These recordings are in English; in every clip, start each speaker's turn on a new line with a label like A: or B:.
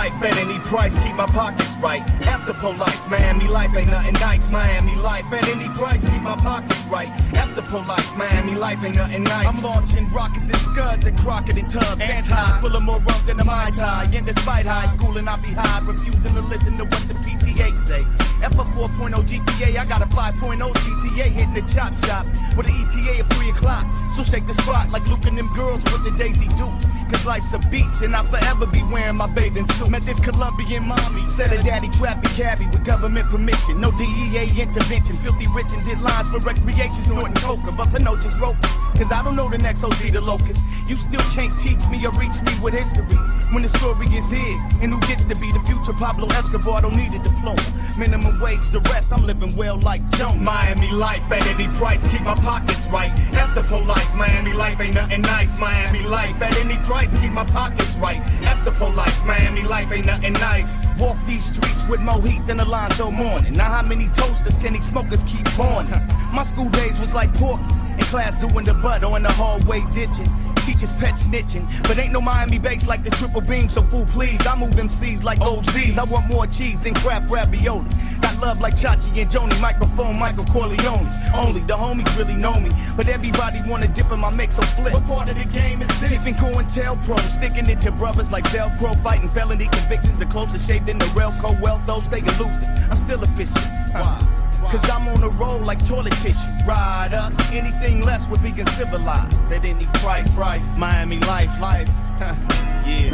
A: life at any price, keep my pockets right. After police, Miami life ain't nothing nice. Miami life at any price, keep my pockets right. After police, Miami life ain't nothing nice. I'm launching rockets and scuds and Crockett and Tubbs. Anti, full of more rum than a Mai Tai. And despite high school and I be high, refusing to listen to what the PTA say. F a 4.0 GPA, I got a 5.0 GTA hitting the chop shop with an ETA at 3 o'clock. So shake the spot like Luke and them girls with the Daisy Dukes. Cause life's a beach and I'll forever be wearing my bathing suit. Met this Colombian mommy, said her daddy trapped a cabbie with government permission. No DEA intervention, filthy rich and did lines for recreation, snorting coca. But Pinocchio's broke, cause I don't know the next OZ the locust. You still can't teach me or reach me with history when the story is his. And who gets to be the future Pablo Escobar, don't need a diploma. Minimum wage, the rest, I'm living well like Joan. Miami life at any price, keep my pockets right. After police, Miami life ain't nothing nice. Miami life at any price, keep my pockets right. After police, Miami life ain't nothing nice. Walk these streets with more heat than Alonzo Mourning. Now how many toasters can these smokers keep burning? My school days was like porkies, in class doing the butt or in the hallway ditching. Teachers pet snitching, but ain't no Miami bakes like the triple beam, so fool please, I move them C's like OZs. I want more cheese than crap ravioli. Got love like Chachi and Joni, microphone Michael Corleone. Only the homies really know me, but everybody wanna dip in my mix or flip. What part of the game is this? Dipping COINTELPRO, sticking it to brothers like Velcro, fighting felony convictions, the closer shape than the Relco. Well, those they can lose it. I'm still official. Why? Cause I'm on a roll like toilet tissue. Ride up, anything less would be civilized. At any price, Miami life, yeah.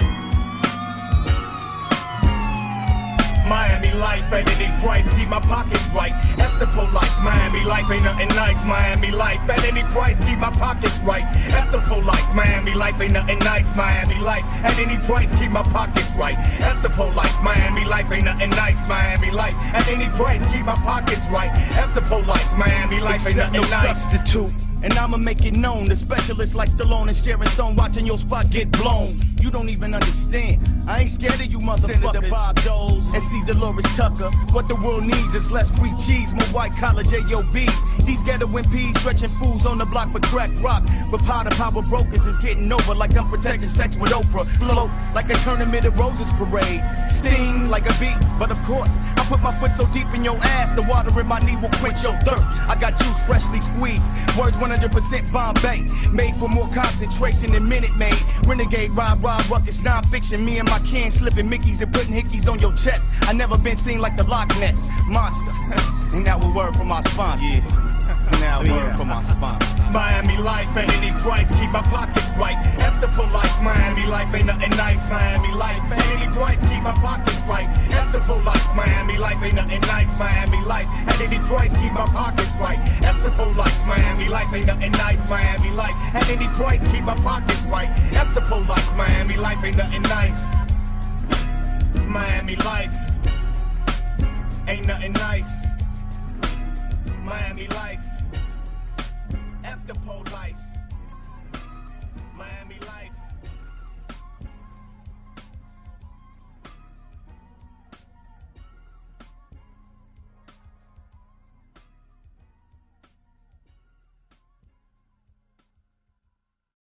A: Miami life at any price, keep my pockets right. After police, Miami life ain't nothing nice. Miami life at any price, keep my pockets right. After police, Miami life ain't nothing nice. Miami life at any price, keep my pockets right. After police, Miami life ain't nothing nice. Miami life at any price, keep my pockets right. After police, Miami life ain't nothing nice. Substitute. And I'ma make it known, the specialists like Stallone and Sharon Stone watching your spot get blown. You don't even understand. I ain't scared of you motherfuckers. Senator Bob Doles and C. Dolores Tucker. What the world needs is less free cheese, more white collar JOBs. These ghetto MPs stretching fools on the block for crack rock. But power brokers is getting over like unprotected sex with Oprah. Float like a tournament of roses parade. Sting like a bee, but of course I put my foot so deep in your ass, the water in my knee will quench your thirst. I got juice freshly squeezed, words 100% Bombay, made for more concentration than Minute Maid. Renegade, Rob, ruckus, non-fiction. Me and my kin slipping Mickeys and putting hickeys on your chest. I never been seen like the Loch Ness Monster. And now a word from my sponsor. Yeah. Now a word from my sponsor. Miami life at any price, keep my pockets right. After police, Miami life ain't nothing nice. Miami life at any price, keep my pockets right. After police, Miami life ain't nothing nice. Miami life at any price, keep my pockets right. After police, Miami life ain't nothing nice. Miami life at any price, keep my pockets right. After police, Miami life ain't nothing nice. Miami life ain't nothing nice.